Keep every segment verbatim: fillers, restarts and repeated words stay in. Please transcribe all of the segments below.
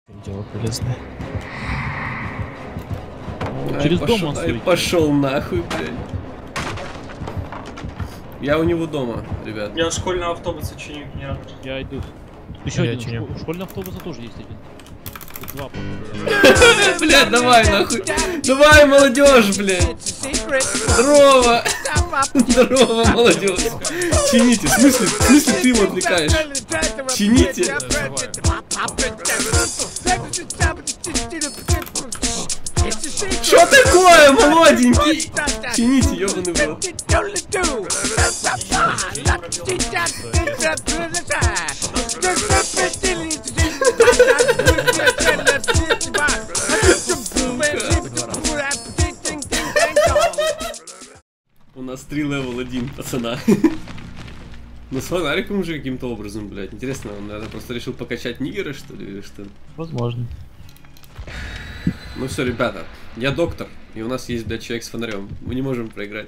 Дело полезное. Ай, Через пошел, дом он ай, стоит. пошел нахуй, блядь. Я у него дома, ребят. Я школьного автобуса чиню, генератор. Я иду. Еще А я один. чиню. шко- Школьного автобуса тоже есть один. Тут два, походу. Блядь, давай нахуй. Давай, молодежь, блядь. Здорово. Здорово, молодежь. Чините. В смысле, в смысле ты его отвлекаешь? Чините. Что такое, молоденький? Чините, ёбаный в рот. У нас три левел один, пацана. Ну с фонариком уже каким-то образом, блядь. Интересно, он, наверное, просто решил покачать нигера, что ли, или что? Возможно. Ну все, ребята, я доктор, и у нас есть, блядь, человек с фонарем. Мы не можем проиграть.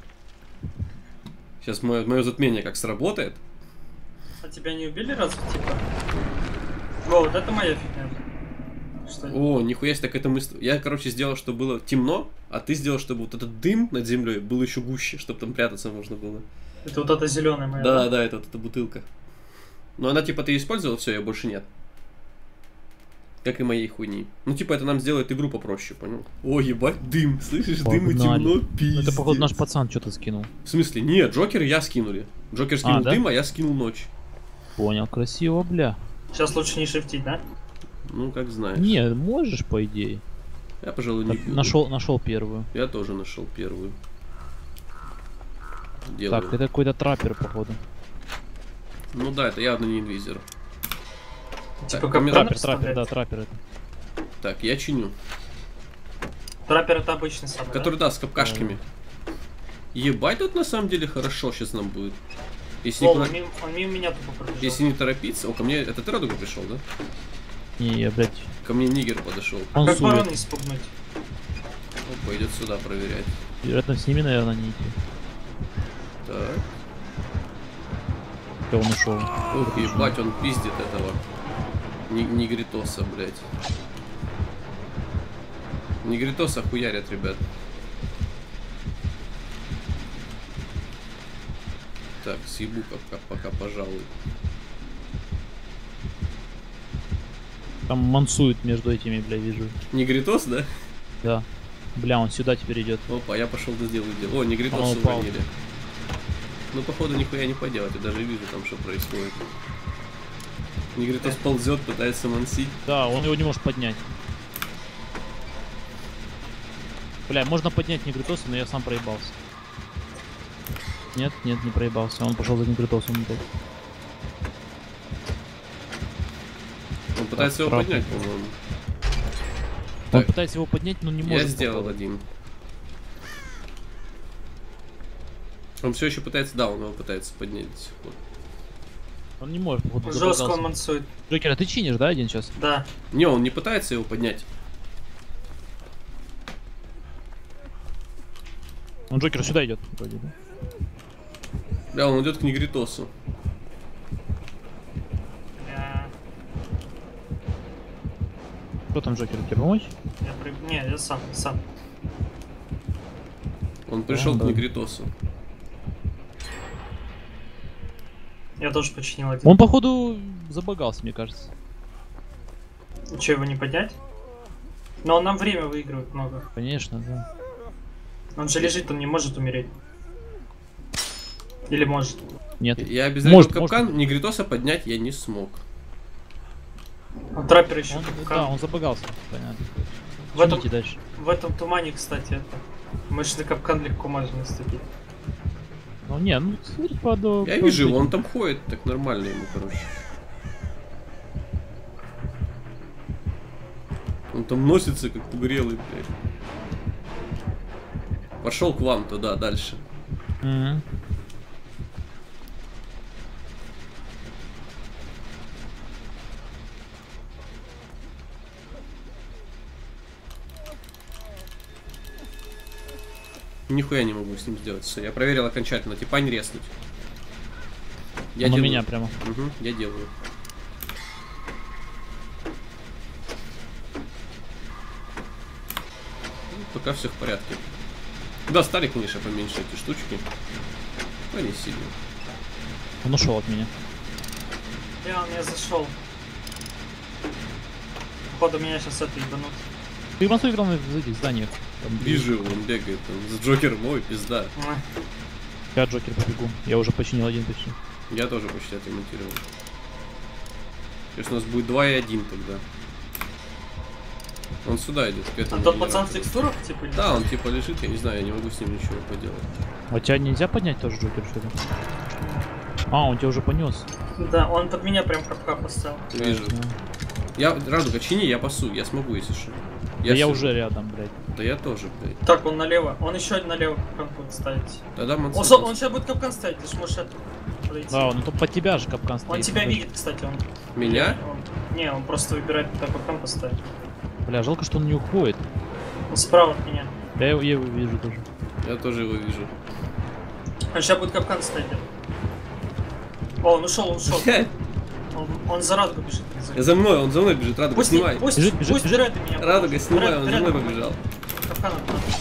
Сейчас мое, мое затмение как сработает. А тебя не убили разве, типа? О, вот это моя фигня. Что это? О, нихуя себе, так это мысль. Я, короче, сделал, чтобы было темно, а ты сделал, чтобы вот этот дым над землей был еще гуще, чтобы там прятаться можно было. Это вот эта зеленая моя. Да, да, это вот эта бутылка. Но она типа ты использовал, все, ее больше нет. Как и моей хуйни. Ну типа это нам сделает игру попроще, понял? О, ебать, дым, слышишь, дым и Погнали. темно, Ну, пиздец. это, походу, наш пацан что-то скинул. В смысле? Нет, Джокер я скинули. Джокер скинул А, да? дым, а я скинул ночь. Понял, красиво, бля. Сейчас лучше не шифтить, да? Ну, как знаешь. Не, можешь, по идее. Я, пожалуй, не буду. Нашел, нашел первую. Я тоже нашел первую. Делаю. Так, это какой-то траппер, походу. Ну да, это явно не инвизер. Типа Так, как мне- Траппер, Траппер, траппер, да, блядь. траппер это. Так, я чиню. Траппер это обычный самый, Который, да, с капкашками. Ебать, тут на самом деле хорошо сейчас нам будет. Если, да? не, О, куда- он, мимо, он мимо меня тупо пробежал. если не торопиться... О, ко мне... Это ты Радуга пришел, да? Не, я, блядь, Ко мне нигер подошел. он Как сует. ворона испугнуть? Опа, идет сюда проверять. Вероятно, с ними, наверное, не идти. Так. Кто он ушел? Ух, ебать, он пиздит этого. Ни- Нигритоса, блядь. Нигритоса хуярят, ребят. Так, съебу пока, пока, пожалуй. Там мансует между этими, бля, вижу. Нигритос, да? Да. Бля, он сюда теперь идет. Опа, я пошел да сделаю дело. О, Нигритоса Он упал. уронили. Ну, походу, нихуя не поделать. Я даже вижу там, что происходит. Нигритос ползет, пытается мансить. Да, он его не может поднять. Бля, можно поднять Негритоса, но я сам проебался. Нет, нет, не проебался. Он пошел за Негритосом опять. Он пытается его трап. поднять, по-моему. Он Так. пытается его поднять, но не может. Я сделал походу. один. Он все еще пытается, да, он его пытается поднять до сих пор. Он не может, походу, Жестко он забагался. мансует. Джокер, а ты чинишь, да, один сейчас? Да. Не, он не пытается его поднять. Он Джокер сюда идет, вроде, да? Бля, он идет к Нигритосу. Я, Кто там Джокер? Тебе помочь? я при... Не, я сам, сам. Он пришел Да, к да. Нигритосу. Я тоже починил один. Он, походу, забагался, мне кажется. Че, его не поднять? Но он нам время выигрывает много. Конечно, да. Он же лежит, он не может умереть. Или может. Нет. Я обязательно Может, капкан, может. Нигритоса поднять я не смог. Он траппер еще. Он, капкан. да, он забагался, понятно. В этом, Чините дальше. в этом тумане, кстати, это. Мышный капкан легко можно наступить. Ну не, ну смотри, под... Я под вижу, этим. он там ходит, так нормально ему, короче. Он там носится, как погорелый, блядь. Пошел к вам туда, дальше. Мгм. Нихуя не могу с ним сделать. Все, я проверил окончательно. Типа не резнуть. Я Он у делаю. меня прямо. Угу, я делаю. Пока все в порядке. Да, стали, конечно, поменьше эти штучки. Но не сильно. Он ушел от меня. Я, он меня зашел. Походу меня сейчас это ебанут. Ты просто играл в этих зданиях. Там Вижу, он бегает там с Джокером, ой, пизда. А. Я Джокер побегу. Я уже починил один почти. Я тоже почти отремонтировал. Сейчас у нас будет два и один тогда. Он сюда идет, к этому. А тот пацан в текстурах, типа? или Да, что? он типа лежит, я не знаю, я не могу с ним ничего поделать. А тебя нельзя поднять тоже Джокер, что ли? А, он тебя уже понес. Да, он под меня прям капка поставил. Вижу. Я, Радуга, чини, я пасу, я смогу, если что. Да я сижу. уже рядом, блядь. Да я тоже, блядь. Так, он налево. Он еще налево капкан будет ставить. Тогда Он, Мансен. со- он сейчас будет капкан ставить, ты ж можешь это подойти. Да, он тут под тебя же капкан стоит. Он тебя подожди. видит, кстати, он. Меня? Он- Не, он просто выбирает, куда капкан поставить. Бля, жалко, что он не уходит. Он справа от меня. Да я его, я его вижу тоже. Я тоже его вижу. Он сейчас будет капкан ставить. О, он ушел, он ушел. Блядь, Он, он за радугу бежит. я за мной, он за мной бежит, Радуга, Пусть, снимай. пусть, Бежит, бежит, пусть бежит. Дреды меня Радуга, поможет. снимай, Дред- он за Дреды мной помогут. побежал. Капканом.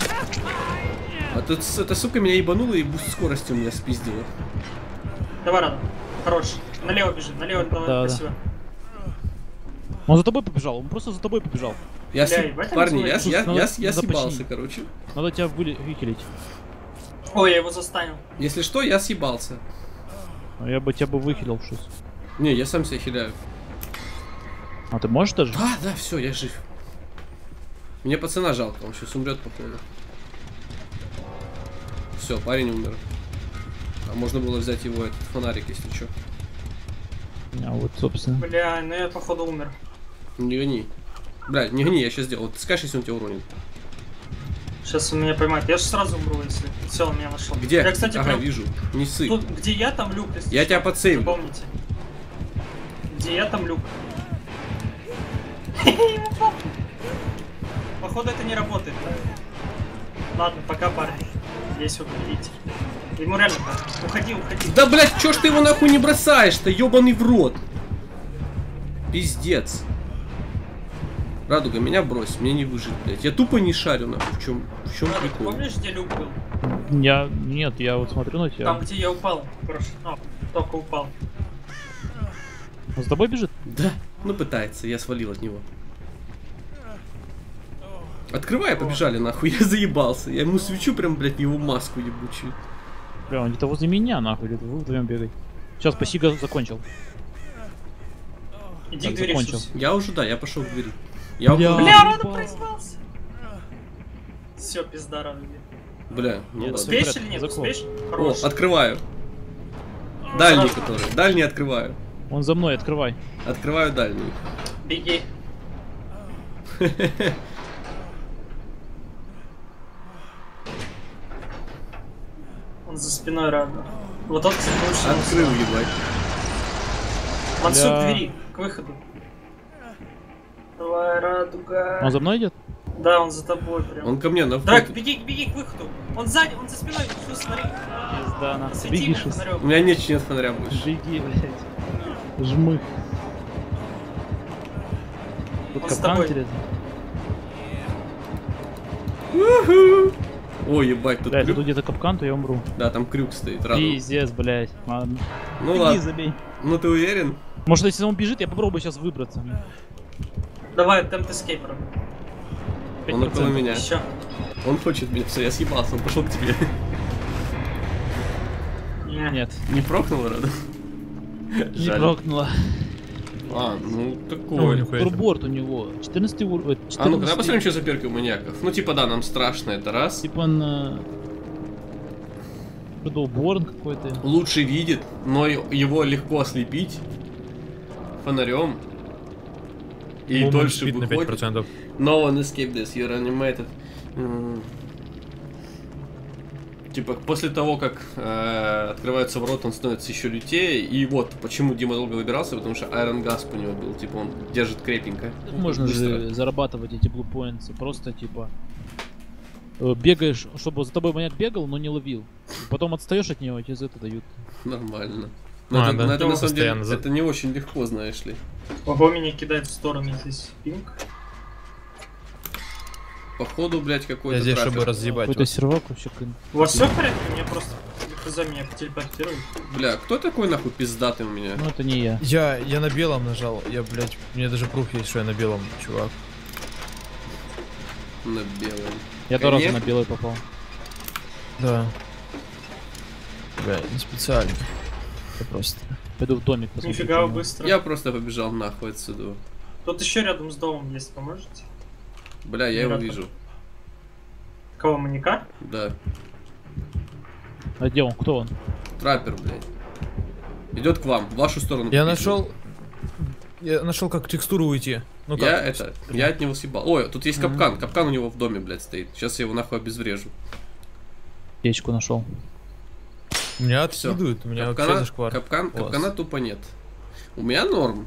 А тут с- эта сука меня ебанула и буст скорости у меня спиздила. Давай, Рада. Хорош. Налево бежит, налево, давай, Да, да. спасибо. Он за тобой побежал, он просто за тобой побежал. Я Бля, съеб- ебать, Парни, он я, свой- я, Надо- я, я надо съебался, починить. короче. Надо тебя выли- выкилить. Ой, я его застанил. Если что, я съебался. А я бы тебя бы выкилил в шесть. Не, я сам себя хиляю. А ты можешь даже? А, да, все, я жив. Мне пацана жалко, он сейчас умрет, походу. Все, парень умер. А можно было взять его этот фонарик, если что. А вот, собственно. Бля, ну я походу умер. Не гони. Блядь, не гони, я сейчас сделал. Ты скажешь, если он тебя уронит. Сейчас он меня поймает. Я же сразу умру, если. Все, он меня нашел. Где? Я, кстати, Ага, прям... вижу. Не ссы. Тут, где я, там люк. если Я что. тебя подсейвлю. Запомните. Где я, там люк. Походу это не работает. Ладно, пока, парни. Здесь уберите. Ему реально так. Уходи, уходи. Да, блядь, чё ж ты его нахуй не бросаешь-то, ёбаный в рот? Пиздец. Радуга, меня брось, мне не выжить, блядь. Я тупо не шарю, нахуй, в чем, в чем Ладно, ты прикол. помнишь, где люк был? Я. Нет, я вот смотрю на тебя. Там, где я упал. Хорошо. А, только упал. Он с тобой бежит? Да, ну пытается, я свалил от него. Открывай, побежали нахуй, я заебался. Я ему свечу прям, блядь, в его маску ебучую. Бля, он где-то возле меня, нахуй, где-то вы вдвоем бегай. Сейчас, пасига закончил. Иди Так, к двери, закончил. Шус. Я уже, да, я пошел к двери. Я Бля. около- Бля, Рада упал. проебался. Все, пизда, Рада. Бля, ну Нет, ладно. Успеешь порядке, или нет? закон. Успеешь? О, Хорош. открываю. Дальний, Сразу. который. Дальний открываю. Он за мной, открывай. Открываю дальний. Беги. Он за спиной Рада. Вот он, кстати, лучше. Открыл, ебать. Мансук, Бля. к двери, к выходу. Давай, Радуга. Он за мной идет? Да, он за тобой прям. Он ко мне на Драк, вход. беги, беги к выходу. Он сзади, он за спиной. Шус, смотри. Пизда, на. Свети Беги, ему Шус. фонарем. У меня нет, нет фонаря больше. Беги, блядь. Жмых. Тут Он с капкан тобой. интересно. Ой, ебать, тут Блядь, крюк. тут где-то капкан, то я умру. Да, там крюк стоит, рядом. Пиздец, блядь. Ладно. Ну Беги, ладно. забей. Ну ты уверен? Может, если он бежит, я попробую сейчас выбраться. Давай, темп эскейпера. пять Он около процентов. меня. Еще. Он хочет меня. Все, я съебался, он пошел к тебе. Не. Нет, Не прокнул, рада? не Жаль. прокнуло. А, ну Ой, такой. нихуя себе. Турборд у него. четырнадцатый уровень. А ну-ка, давай посмотрим, что за перки у маньяков. Ну типа да, нам страшно, это раз. Типа на... Борн какой-то. Лучше видит, но его легко ослепить фонарем. И Moment дольше speed на пять выходит. процентов. No one escaped this, you're animated. М. Типа, после того, как э, открываются ворота, он становится еще лютее. И вот почему Дима долго выбирался, потому что Iron Gasp у него был. Типа, он держит крепенько. Можно Быстро. же зарабатывать эти blue points. Просто типа... э, Бегаешь, чтобы за тобой маньяк бегал, но не ловил. Потом отстаешь от него, и тебе за это дают. Нормально. Но А, это, да. но это Ну, на самом деле, постоянно за- это не очень легко, знаешь ли. Ого, меня кидает в сторону здесь пинг. Походу, блядь, какой-то Я здесь, траппер. чтобы разъебать Какой-то вас. сервак вообще. кын- У вас все в порядке? Мне просто за меня телепортируют. Бля, кто такой нахуй пиздатый у меня? Ну это не я. Я, я на белом нажал. Я, блядь, мне даже пруф есть, что я на белом, чувак. На белом. Я два раза Конек? на белый попал. Да. Бля, не специально. Это просто. Пойду в домик посмотрю. Нифига что вы там. быстро. Я просто побежал нахуй отсюда. Тут еще рядом с домом есть, поможете? Бля, я его Рядом. вижу. Кого, маньяка? Да. А где он? Кто он? Траппер, блядь. Идет к вам, в вашу сторону. Я попиздил. нашел. Я нашел, как текстуру уйти. Ну как? Я это, я от него съебал. Ой, тут есть капкан. Капкан у него в доме, блядь, стоит. Сейчас я его нахуй обезврежу. Печку нашел. Меня Всё. откидывают, у меня вообще Капкана, зашквар. капкан, Класс. капкана тупо нет. У меня норм.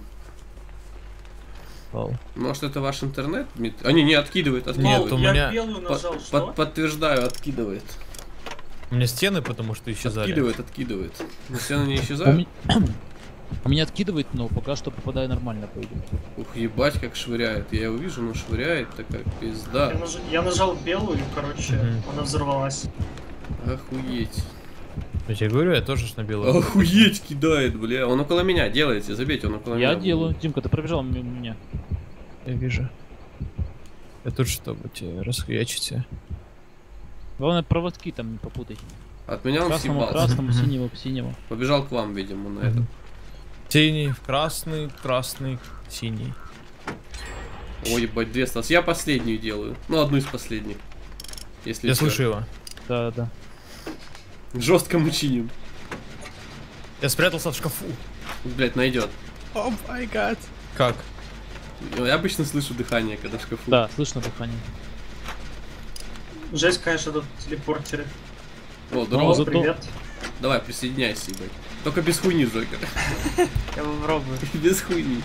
Вау. Может это ваш интернет? Дмит- А не, не, откидывает, Нет, откидывает. у я меня- белую Под- нажал, под- что? подтверждаю, откидывает. У меня стены, потому что исчезали. Откидывает, откидывает. Но стены не У исчезают. ме- у меня откидывает, но пока что попадаю нормально, по идее. Ух, ебать, как швыряет. Я его вижу, но швыряет такая пизда. Я, наж... я нажал белую, короче, Мгм. она взорвалась. Охуеть. Я тебе говорю, я тоже ж на белом. Охуеть кидает, бля. Он около меня, делайте, забейте, он около меня. Я делаю. Димка, ты пробежал мимо меня. Я вижу. Я тут, чтобы тебе расхуячить. Главное, проводки там не попутай. От меня он Красному, съебался. красному, Мгм. синему, синему. Побежал к вам, видимо, на это. Синий, красный, красный, синий. Ой, ебать, две осталось. Я последнюю делаю. Ну, одну из последних. Если Я чё. слышу его. Да, да. Жестко мы чиним. Я спрятался в шкафу. Блять, найдет. О май гад. Как? Я обычно слышу дыхание, когда в шкафу. Да, слышно дыхание. Жесть, конечно, тут телепортеры. О, Ну, здорово. зато- Привет. Давай, присоединяйся, ебать. Только без хуйни, Джокер. Я попробую. Без хуйни.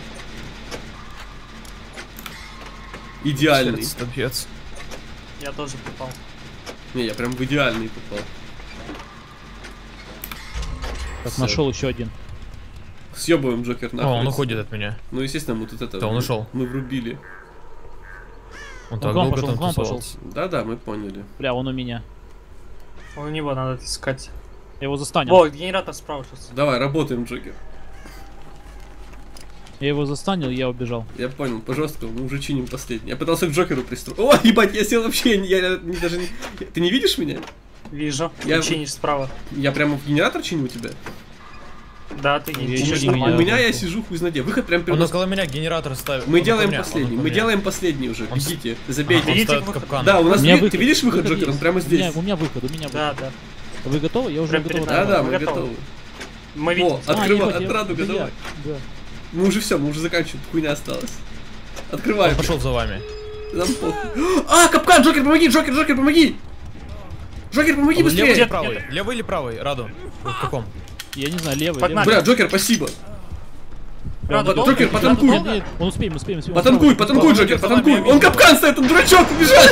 Идеальный. Сердце бьется. Я тоже попал. Не, я прям в идеальный попал. Так, Всё. нашел еще один. Съебываем Джокер О, нахуй. он уходит от меня. Ну, естественно, мы тут это... Да, он ушел. Мы врубили. Он к так вам долго пошел, там к вам пошел. тусовался. Да-да, мы поняли. Бля, он у меня. У него надо искать. Я его застанил. О, генератор справа сейчас. Давай, работаем, Джокер. Я его застанил, я убежал. Я понял, пожалуйста, мы уже чиним последний. Я пытался к Джокеру пристроить. О, ебать, я сел вообще, я не, даже не... Ты не видишь меня? Вижу. Я- Ты чинишь справа. Я прямо в генератор чиню у тебя? Да, ты Я не ещё чинишь не У нормально. меня я сижу хуй знаде. Выход прям перед Он нос- около меня генератор ставит. Мы Он делаем около меня, он последний, около мы меня. делаем последний уже. Он с- Бегите, А, забейте. он Берите ставит выход. капкан. Да, у нас У меня ви- выход, ты видишь выход, выход Джокер? Он есть. прямо У здесь. меня, у меня выход, у меня выход. Да, да. Вы готовы? Я уже Прям готов. перед Да, нами. да, мы мы готовы. готовы. Мы О, видим. А, открывай, ебать, я- от радуга, да я- давай. Да. Мы уже все, мы уже заканчиваем, хуйня осталась. Открывай. Он пошел за вами. Нам похуй. А, капкан, Джокер, помоги, Джокер, Джокер, помоги! Джокер, помоги Он левый или быстрее! правый? Левый или правый? Раду. Вы в каком? Я не знаю, левый. Погнали. левый. Бля, Джокер, спасибо. Прям Раду, долго? Джокер, Раду потанкуй. долго? Нет, Он успеем, успеем, успеем. Потанкуй, Справа. потанкуй, Он Джокер, идет за вами, потанкуй. я Он вижу. капкан стоит, он дурачок, побежали!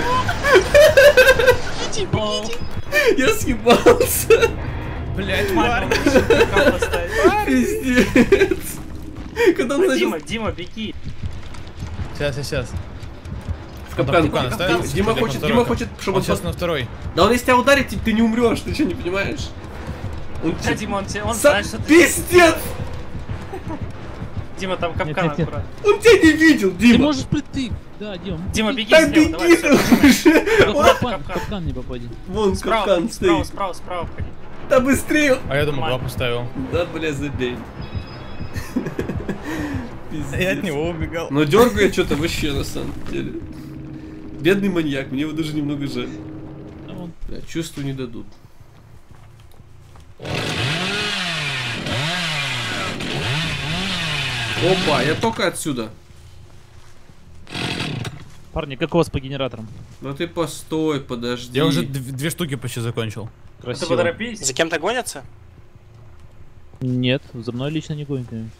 Я съебался. Блять, Мать, капкан поставить. Пиздец. Когда он Да, начал Дима, Дима, беги. Сейчас, сейчас, сейчас. в капкан, Капкан Дима- оставил? Дима Или хочет, на Дима второй? хочет, чтобы Он он... сейчас пос- на второй. Да он если тебя ударит, ты- ты не умрешь, ты что, не понимаешь? Он Да, те- Дима, он, тебе- он Са- знает, что ты... Пиздец! Дима, там капкан нет, нет. аккуратно. Он тебя не видел, Ты Дима! можешь притык. Да, Дима. Дима, беги Да слева, давай, беги всё. ты уже! Капкан, капкан. капкан не попади. Вон Справа, капкан справа, стоит. справа, справа входи. Да быстрее! А я думаю, два Нормально. поставил. Да, бля, забей. Пиздец. убегал. Но дергает что-то вообще на самом деле. Бедный маньяк, мне его даже немного жаль. А он- Бля, чувствую, не дадут. Опа, я только отсюда. Парни, как у вас по генераторам? Ну ты постой, подожди. Я уже дв- две штуки почти закончил. Ты Красиво. поторопись. За кем-то гонятся? Нет, за мной лично не гонит. конечно.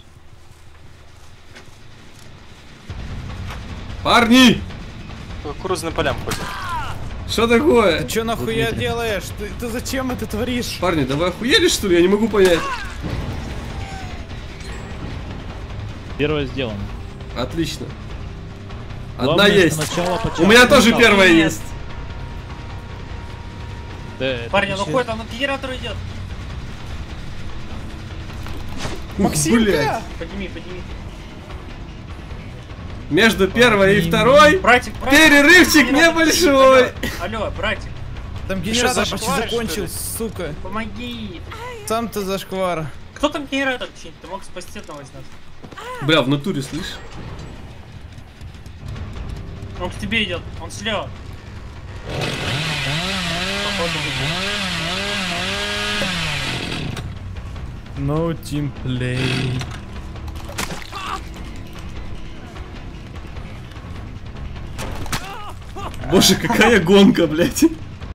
Парни! По кукурузным полям ходят. Что такое? Ты чё нахуя делаешь? Ты, ты зачем это творишь? Парни, да вы охуели что ли? Я не могу понять. Первое сделано. Отлично. Одна Главное, есть. что начало по У часу. меня тоже Ну, первая Нет. есть. да, это Парни, ну вообще- ходит, там на генератор идет. Блять. Подними, подними. Между первой и Подними. второй Братик, братик. перерывчик Генератор, небольшой. Алло, алло, братик, Там Ты генератор что, почти зашкваришь, закончил, что сука. помоги. Сам ты зашквар. Кто там генератор чинит? Ты мог спасти одного из нас. Бля, в натуре, слышь? Он к тебе идет, он слева. Походу, No team play. Боже, какая гонка, блядь.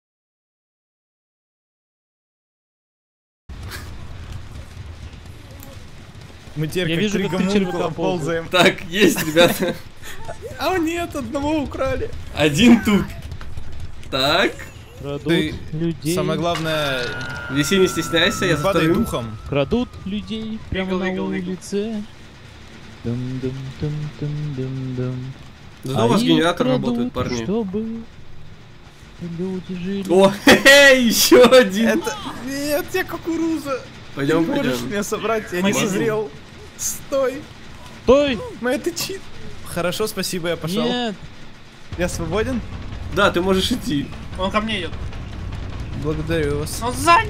Мы теперь Я как вижу, три как ты червяком гомункула ползаешь. ползаем. Так, есть, ребята. А нет, одного украли. Один тут. Так. Крадут Ты людей. Самое главное, Виси, не стесняйся, я не за падай вторым. духом. Крадут людей прямо Игл, на игл, игл. улице. Дум-дум-дум-дум-дум-дум. Зато у вас А их генератор крадут, работает, парни. чтобы люди жили. О, хе-хе, еще один. Это... Нет, я кукуруза. Пойдем, Ты не можешь пойдем. меня собрать, я не Пойдем. созрел. Стой. Стой! Мы это чит. Хорошо, спасибо, я пошел. Нет! Я свободен? Да, ты можешь идти. он ко мне идет. Благодарю вас. Он сзади.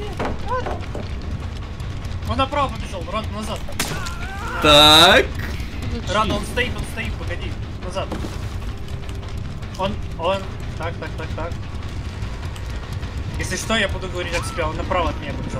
Он направо побежал, Рад, назад. Так. Рад, он стоит, он стоит, погоди. Назад. Он, он, так, так, так, так. Если что, я буду говорить от себя, он направо от меня побежал.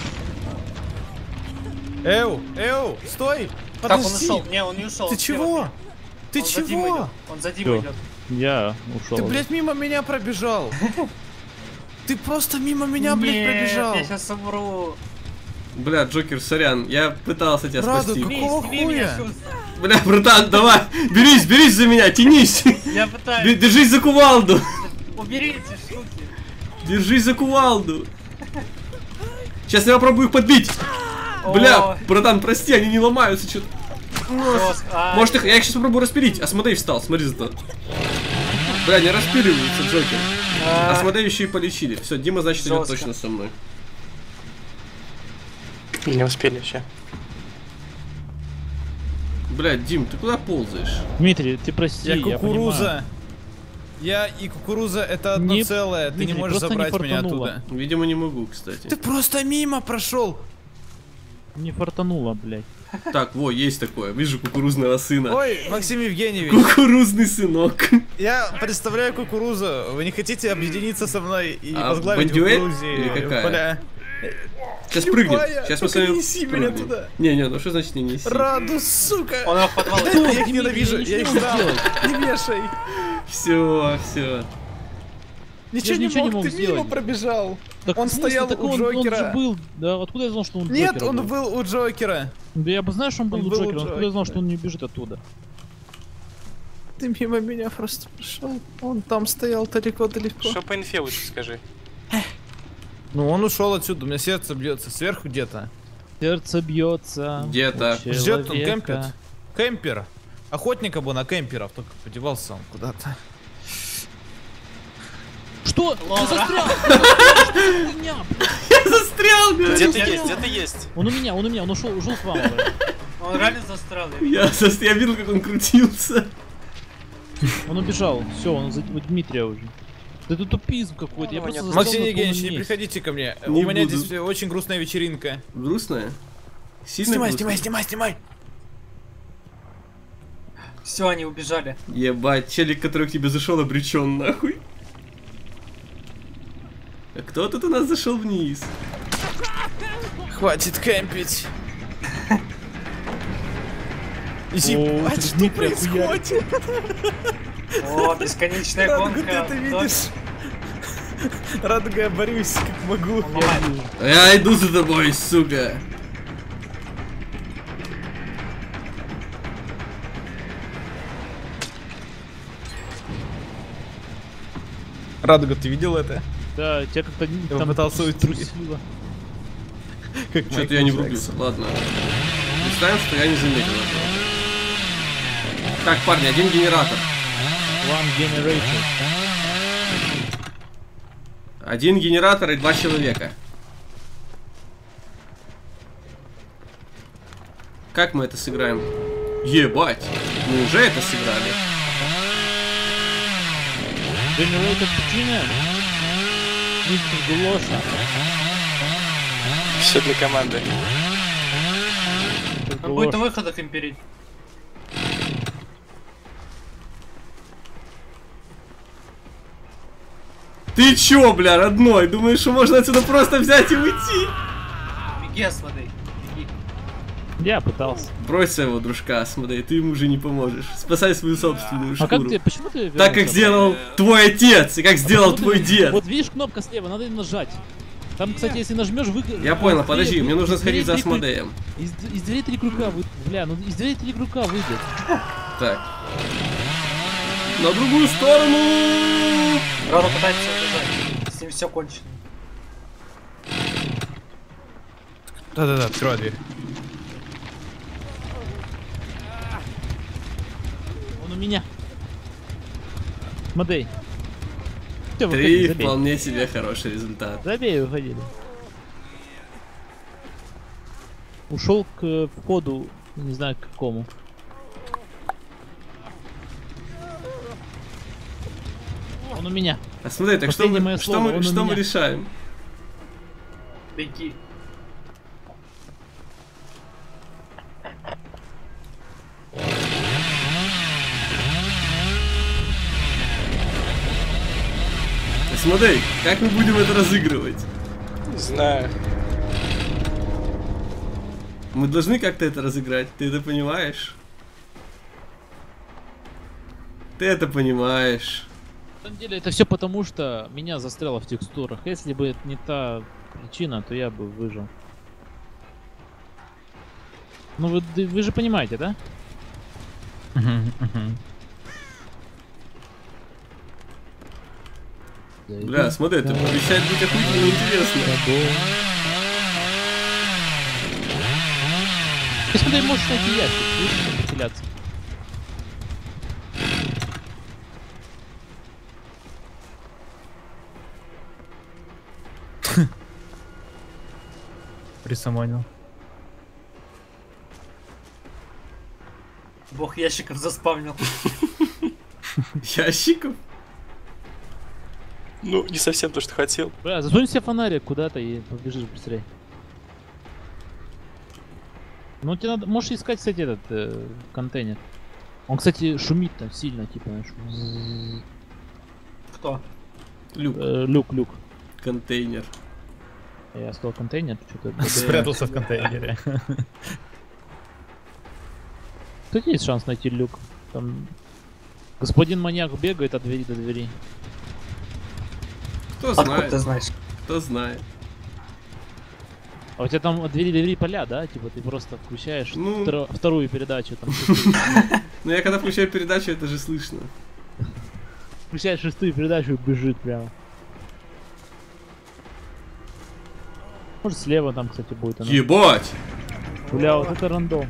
Эу, эу, стой. Так, он Подожди. ушел. Не, он не ушел. Ты он слева от чего? меня. Ты Он за Димой чего? идет. Он за Димой Чё? идет. Я ушел. Ты, блядь, мимо меня пробежал. Ты просто мимо меня, блядь, Нет, пробежал. я сейчас умру. Бля, Джокер, сорян, я пытался тебя Раду, спасти. как- Сними, Какого сними меня, хуя? Шуз. Бля, братан, давай, берись, берись за меня, тянись. Я Д- пытаюсь. Держись за кувалду. Уберите штуки. Держись за кувалду. Сейчас я попробую их подбить. Бля, О, братан, прости, они не ломаются, что-то. жестко. А, Может их, я их сейчас попробую распилить. Асмодей встал, смотри за то. Бля, не распиливаются, Джокер. а, Асмодей еще и полечили. Все, Дима, значит, идет Жестко. точно со мной. Не успели еще. Бля, Дим, ты куда ползаешь? Дмитрий, ты прости, Я я кукуруза. Я и кукуруза это одно Не- целое. Ты не Дмитрий, можешь просто не забрать меня фартануло. оттуда. Видимо, не могу, кстати. Ты просто мимо прошел. понимаю. Не фартануло, блядь. Так, во, есть такое. Вижу кукурузного сына. Ой, Максим Евгеньевич, Кукурузный сынок. я представляю кукурузу. Вы не хотите объединиться со мной и А возглавить Бандюэль Кукурузе? или какая? Бля. Сейчас прыгнем. Любая, Сейчас мы с только вами не неси меня прыгнем. туда. Не, не, ну что значит не неси? Раду, сука. Он его в подвал. Да, идет. я их ненавижу, я я их ничего не знал. сделал. Не вешай. Все, все. Ничего же не ничего не мог, мог ты мимо сделать. пробежал. Так Он в смысле, стоял так у он, он Джокера. же был. Да, откуда я знал, что он у Нет, Джокера он был? был у Джокера. Да я бы знаю, что он был он у был у Джокера, но откуда я знал, Джокера. что он не убежит оттуда? Ты мимо меня просто пришел. Он там стоял далеко-далеко. Что по инфе лучше скажи? Ну, он ушел отсюда, у меня сердце бьется сверху где-то. Сердце бьется. Где-то. у Ждет он, человека. кемпит. Кемпер. Охотника бы на кемперов, только подевался он куда-то. Что? Ты Ловра. застрял! Ты застрял, что за хуйня, блядь? Я застрял, блядь. Где ты я- есть? Где ты есть? Он у меня, он у меня, он ушел, ушел к вам. блядь. Он реально застрял. я видел. Я, зас- я видел, как он крутился. Он убежал. Все, он за у Дмитрия уже. Да это тупизм какой-то. Я Ну, просто нет. застрял Максим на Евгеньевич, полном не месте. приходите ко мне. Не У меня буду. здесь очень грустная вечеринка. Грустная? Сильно Снимай, грустная? снимай, снимай, снимай. Все, они убежали. Ебать, челик, который к тебе зашел, обречен нахуй. А кто тут у нас зашел вниз? Хватит кемпить. О, Ебать, ты что Дмитрия происходит? О, бесконечная Радуга, гонка. ты это видишь? Радуга, я борюсь, как могу. Он ломает. Я иду за тобой, сука. Радуга, ты видел это? Да, тебя как-то Я там попытался уйти. трусило. Как Что-то я не врубился. Ладно. Представим, что я не заметил этого. Так, парни, один генератор. One generator. Один генератор и два человека. Как мы это сыграем? Ебать! Мы уже это сыграли. Generator причина. Мистер Глоша. Все для команды. На какой-то выходах им перейти. Ты чё, бля, родной? Думаешь, что можно отсюда просто взять и уйти? Беги, Асмодей. Беги. Я пытался. Брось своего дружка, Асмодей, ты ему уже не поможешь. Спасай свою собственную А как шкуру. ты, почему ты Так, как вернулся? сделал твой отец, и как сделал Почему твой ты- дед. Вот видишь, кнопка слева, надо ее нажать. Там, кстати, если нажмешь, вы... Я понял, из подожди, дверей- мне нужно из сходить за дверей три крю- Асмодеем. Из, из дверей три крюка вы... Бля, ну из дверей три крюка выйдет. Так. На другую сторону! Рано пытается убежать. С ним все кончено. Да-да-да, открой дверь. Он у меня. Модей. Все, выходи, Три забей. вполне себе хороший результат. Забей, выходили. Ушел к э, входу, не знаю к какому. Он у меня. А смотри, так что Последнее мы, мое что слово, мы, он у что мы меня. решаем? Беги. Смотри, как мы будем это разыгрывать? Не знаю. Мы должны как-то это разыграть, ты это понимаешь? Ты это понимаешь. На самом деле это все потому, что меня застряло в текстурах. Если бы это не та причина, то я бы выжил. Ну вы, вы же понимаете, да? Бля, смотри, это обещает быть охуенно интересно. Ты смотри, можешь найти ящик, слышишь, вентиляция. Присамонил. Бог ящиков заспавнил. Ящиков? Ну, не совсем то, что хотел. Бля, засунь себе фонарик куда-то и побежишь быстрее. Ну тебе надо, можешь искать, кстати, этот э, контейнер. Он, кстати, шумит там сильно, типа, знаешь. Кто? Люк, Э, люк, люк. контейнер. Я сказал контейнер, что-то. Спрятался в контейнере. Кстати, есть шанс найти люк. Там господин маньяк бегает от двери до двери. Кто Откуда ты знает? знаешь? Кто знает? А у тебя там от двери до двери поля, да? Типа ты просто включаешь Ну. второ- вторую передачу, там Но я когда включаю передачу, это же слышно. включаешь шестую передачу и бежит прямо. Может слева там, кстати, будет она. Ебать! Бля, вот это рандом.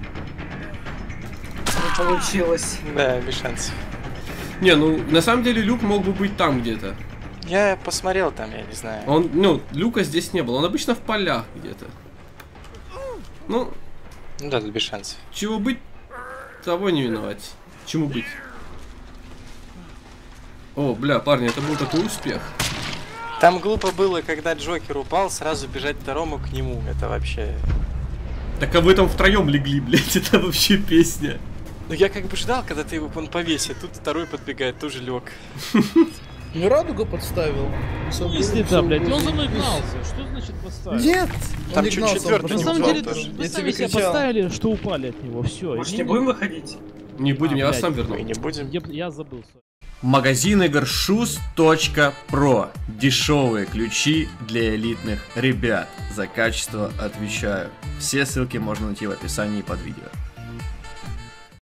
Не получилось. Да, без шансов. Не, ну на самом деле люк мог бы быть там где-то. Я посмотрел там, я не знаю. Он, ну, люка здесь не было, он обычно в полях где-то. Ну, Ну да, тут без шансов. чего быть, того не виновать. Чему быть? О, бля, парни, это был такой успех. Там глупо было, когда Джокер упал, сразу бежать второму к нему. Это вообще... Так а вы там втроем легли, блять, это вообще песня. Ну я как бы ждал, когда ты его он повесит. Тут второй подбегает, тоже лег. Ну радуга подставил. Если да, блядь, он за мной гнался. Что значит поставил? Нет! Там он не чуть гнался, он четвертый просто На не самом упал деле, тоже. вы Я сами тебе себя кричал. поставили, что упали от него. Все. Может, не будем выходить? Не будем, А, я вас блядь, сам Мы вернул. не будем. Я, я забыл. Магазин игр шуз точка про. Дешевые ключи для элитных ребят. За качество отвечаю. Все ссылки можно найти в описании под видео.